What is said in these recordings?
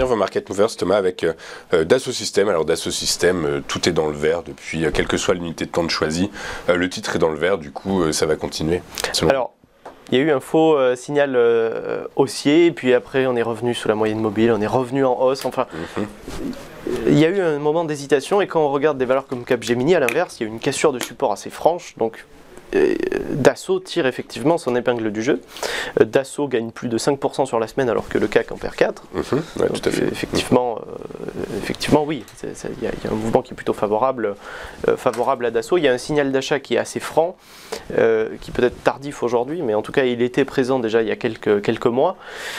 finir vos market movers, Thomas, avec Dassault Systèmes. Alors Dassault Systèmes, tout est dans le vert depuis, quelle que soit l'unité de temps de choisie. Le titre est dans le vert, du coup, ça va continuer. Alors, il y a eu un faux signal haussier, et puis après on est revenu sous la moyenne mobile, on est revenu en hausse. Enfin, il y a eu un moment d'hésitation, et quand on regarde des valeurs comme Capgemini, à l'inverse, il y a eu une cassure de support assez franche. Donc Dassault tire effectivement son épingle du jeu. Dassault gagne plus de 5% sur la semaine alors que le CAC en perd 4. Ouais, tout à fait. Effectivement, oui, il y a un mouvement qui est plutôt favorable à Dassault. Il y a un signal d'achat qui est assez franc, qui peut être tardif aujourd'hui, mais en tout cas il était présent déjà il y a quelques mois.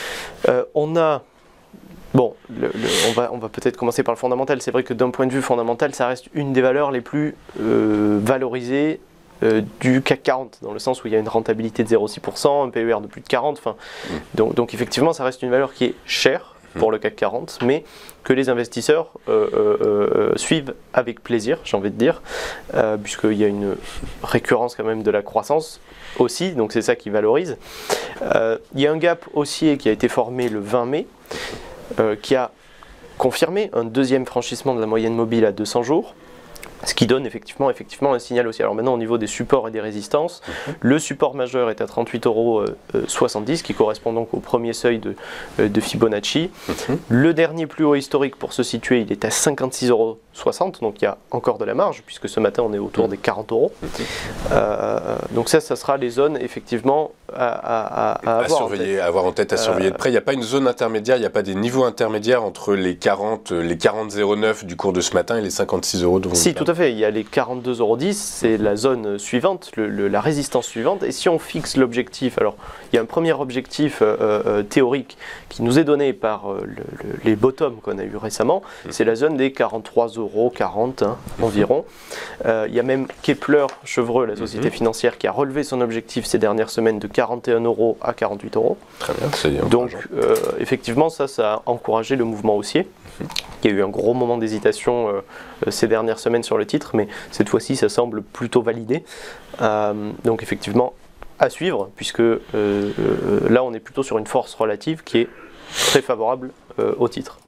Bon, on va peut-être commencer par le fondamental. C'est vrai que d'un point de vue fondamental, ça reste une des valeurs les plus valorisées du CAC 40, dans le sens où il y a une rentabilité de 0,6%, un PER de plus de 40, donc effectivement ça reste une valeur qui est chère pour le CAC 40, mais que les investisseurs suivent avec plaisir, j'ai envie de dire, puisqu'il y a une récurrence quand même de la croissance aussi, donc c'est ça qui valorise. Il y a un gap haussier qui a été formé le 20 mai, qui a confirmé un deuxième franchissement de la moyenne mobile à 200 jours, ce qui donne effectivement un signal aussi. Alors maintenant, au niveau des supports et des résistances, le support majeur est à 38,70 €, qui correspond donc au premier seuil de Fibonacci. Le dernier plus haut historique, pour se situer, il est à 56,60 €, donc il y a encore de la marge, puisque ce matin on est autour des 40 €. Donc ça sera les zones effectivement à surveiller, à avoir en tête, à surveiller de près. Il n'y a pas une zone intermédiaire, il n'y a pas des niveaux intermédiaires entre les 40,09 du cours de ce matin et les 56 € dont Si, tout à fait. Il y a les 42,10 €, c'est la zone suivante, la résistance suivante. Et si on fixe l'objectif, alors il y a un premier objectif théorique qui nous est donné par les bottoms qu'on a eu récemment, c'est la zone des 43,40 € environ. Il y a même Kepler Chevreux, la société financière, qui a relevé son objectif ces dernières semaines de 41 € à 48 €. Très bien, c'est bien. Donc effectivement, ça a encouragé le mouvement haussier. Il y a eu un gros moment d'hésitation ces dernières semaines sur le titre, mais cette fois-ci ça semble plutôt validé. Donc effectivement à suivre, puisque là on est plutôt sur une force relative qui est très favorable au titre.